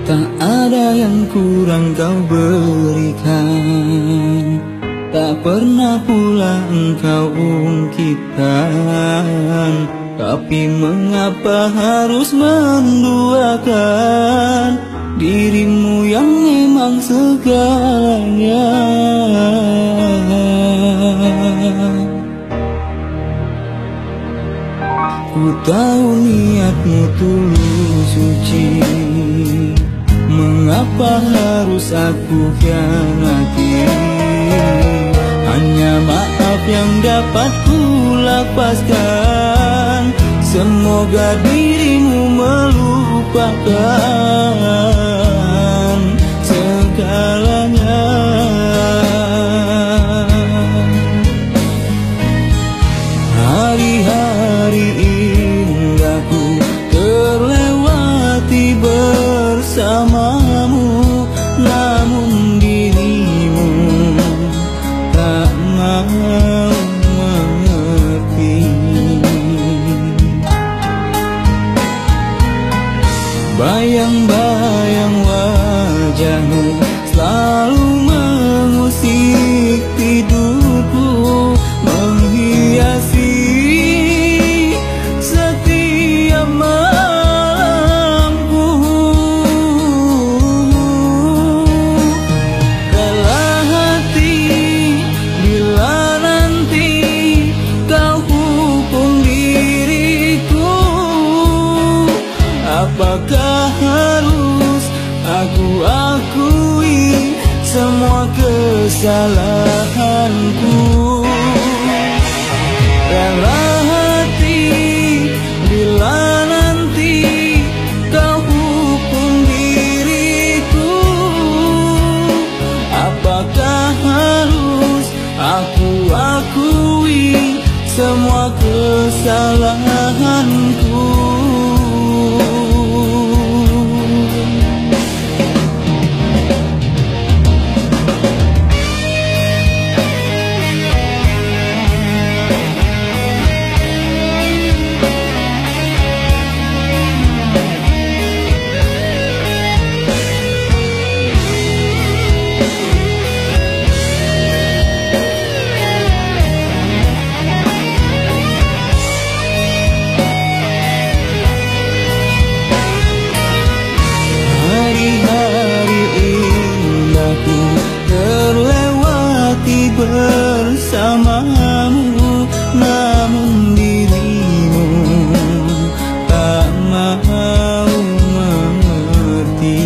Tak ada yang kurang kau berikan, tak pernah pula engkau ungkitkan. Tapi mengapa harus menduakan dirimu yang memang segalanya? Ku tahu niatmu tulus suci, mengapa harus aku khianati? Hanya maaf yang dapat ku lapaskan, semoga dirimu melupakan segalanya. Hari-hari indahku terlewati bersamamu, namun dirimu tak mau mengerti. Bayang-bayang wajahmu selalu mengusik tidurku, menghiasi setiap malamku. Rela hati bila nanti kau hukum diriku, apakah harus aku akui semua kesalahanku? Rela hati bila nanti kau hukum diriku, apakah harus aku akui semua kesalahanku? Terlewati bersamamu, namun dirimu tak mau mengerti.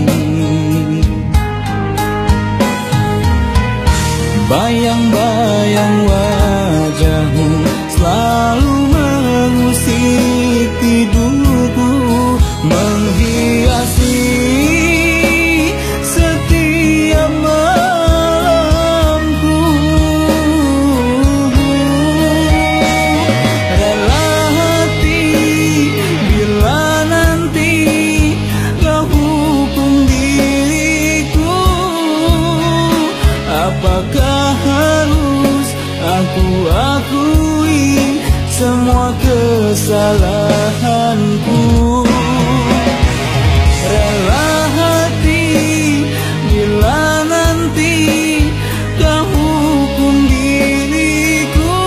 Bayang-bayang wajahmu selalu mengusik tidurku, menghiasi setiap malamku. Rela hati bila nanti kau hukum diriku, apakah harus aku akui semua kesalahanku? Rela hati bila nanti kau hukum diriku,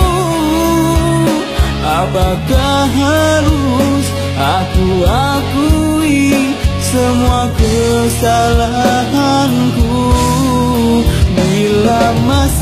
apakah harus aku akui semua kesalahanku? Bila masih